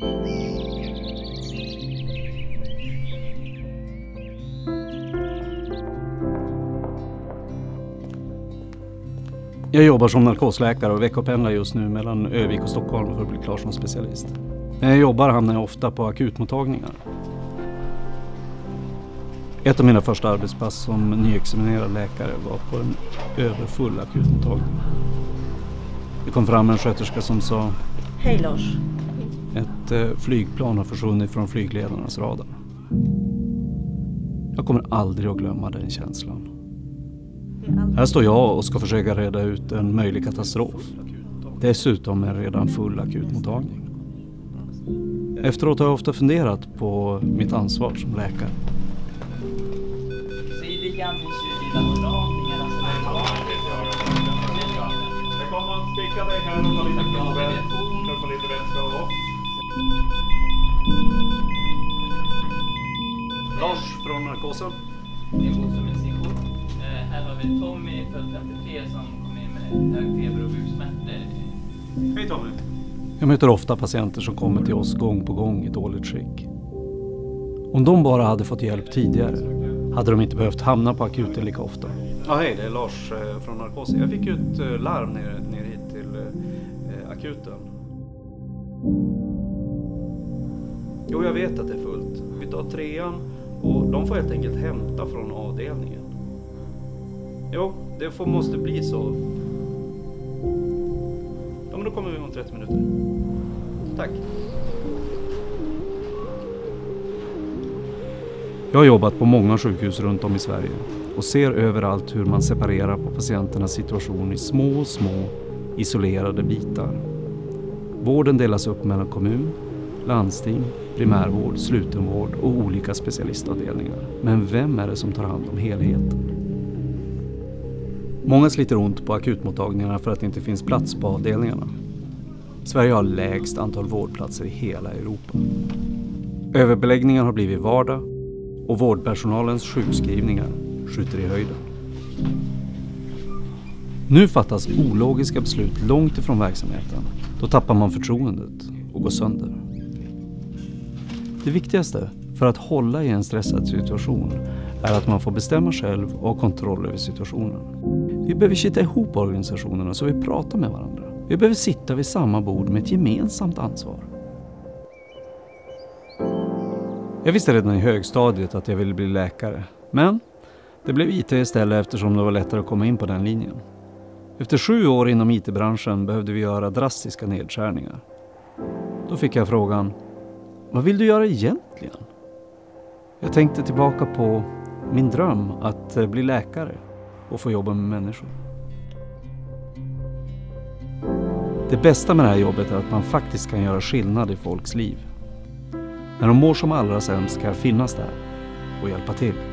Jag jobbar som narkosläkare och veckopendlar just nu mellan Övik och Stockholm för att bli klar som specialist. När jag jobbar hamnar jag ofta på akutmottagningar. Ett av mina första arbetspass som nyexaminerad läkare var på en överfull akutmottagning. Det kom fram en sköterska som sa: Hej Lars. Ett flygplan har försvunnit från flygledarnas radar. Jag kommer aldrig att glömma den känslan. Här står jag och ska försöka reda ut en möjlig katastrof. Dessutom en redan full akutmottagning. Efteråt har jag ofta funderat på mitt ansvar som läkare. Lars från narkosen. Det är motsomningsstation. Här har vi Tommy, född 53, som kom in med hög feber och buksmärtor. Hej Tommy. Jag möter ofta patienter som kommer till oss gång på gång i dåligt skick. Om de bara hade fått hjälp tidigare hade de inte behövt hamna på akuten lika ofta. Ja, hej, det är Lars från narkosen. Jag fick ju ett larm ner hit till akuten. Jo, jag vet att det är fullt. Vi tar 3:an och de får helt enkelt hämta från avdelningen. Jo, det måste bli så. Ja, men då kommer vi om 30 minuter. Tack. Jag har jobbat på många sjukhus runt om i Sverige och ser överallt hur man separerar på patienternas situation i små isolerade bitar. Vården delas upp mellan kommun, landsting, primärvård, slutenvård och olika specialistavdelningar. Men vem är det som tar hand om helheten? Många sliter ont på akutmottagningarna för att det inte finns plats på avdelningarna. Sverige har lägst antal vårdplatser i hela Europa. Överbeläggningar har blivit vardag och vårdpersonalens sjukskrivningar skjuter i höjden. Nu fattas ologiska beslut långt ifrån verksamheten. Då tappar man förtroendet och går sönder. Det viktigaste för att hålla i en stressad situation är att man får bestämma själv och ha kontroll över situationen. Vi behöver sitta ihop organisationerna så vi pratar med varandra. Vi behöver sitta vid samma bord med ett gemensamt ansvar. Jag visste redan i högstadiet att jag ville bli läkare. Men det blev IT istället eftersom det var lättare att komma in på den linjen. Efter 7 år inom IT-branschen behövde vi göra drastiska nedskärningar. Då fick jag frågan: vad vill du göra egentligen? Jag tänkte tillbaka på min dröm att bli läkare och få jobba med människor. Det bästa med det här jobbet är att man faktiskt kan göra skillnad i folks liv. När de mår som allra sämst ska jag finnas där och hjälpa till.